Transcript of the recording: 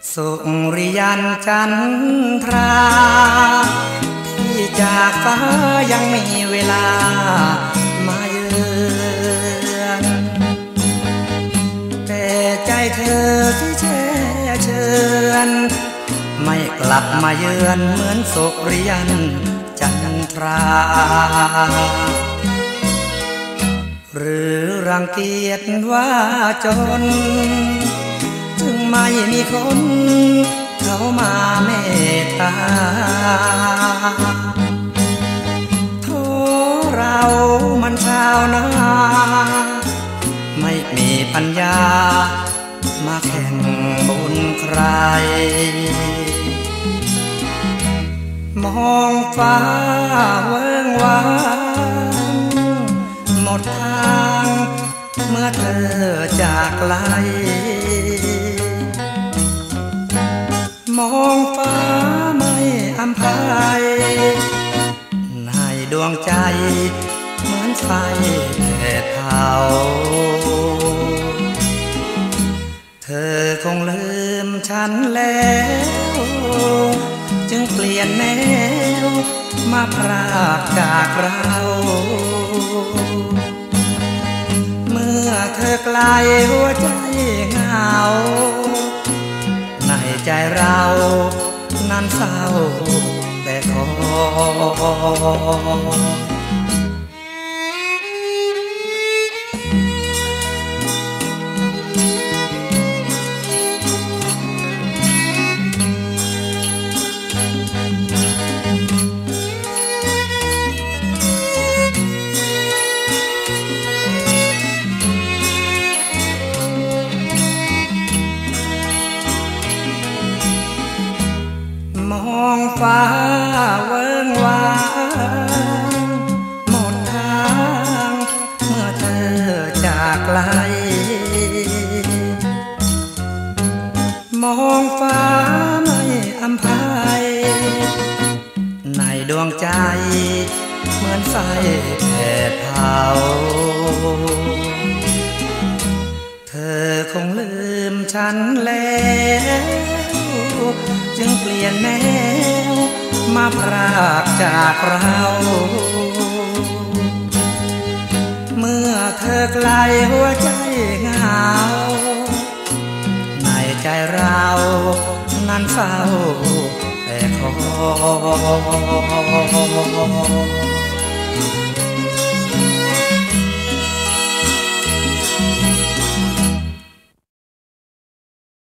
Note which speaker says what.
Speaker 1: สุริยันจันทราที่จากฟ้ายังมีเวลามาเยือนแต่ใจเธอที่แช่เชือนไม่กลับมาเยือนเหมือนสุริยันจันทราหรือรังเกียจว่าจนจึงไม่มีคนเข้ามาเมตตาโทเรามันชาวนาไม่มีปัญญามาแข่งบุญใครมองฟ้าเวิ้งว้างหมดทางเมื่อเธอจากไกลมองฟ้าไม่อำพายในดวงใจเหมือนไฟแผดเผาเธอคงลืมฉันแล้วจึงเปลี่ยนแนวมาพรากจากเราเมื่อเธอไกลหัวใจเหงาในใจเรานั้นเศร้าแต่ขอมองฟ้าเวิ้งว้างหมดทางเมื่อเธอจากไกลมองฟ้าไม่อำพายในดวงใจเหมือนไฟแผดเผาเธอคงลืมฉันแล้วจึงเปลี่ยนแนวมาพรากจากเราเมื่อเธอไกลหัวใจเหงาในใจเรานั้นเฝ้าแต่ขอ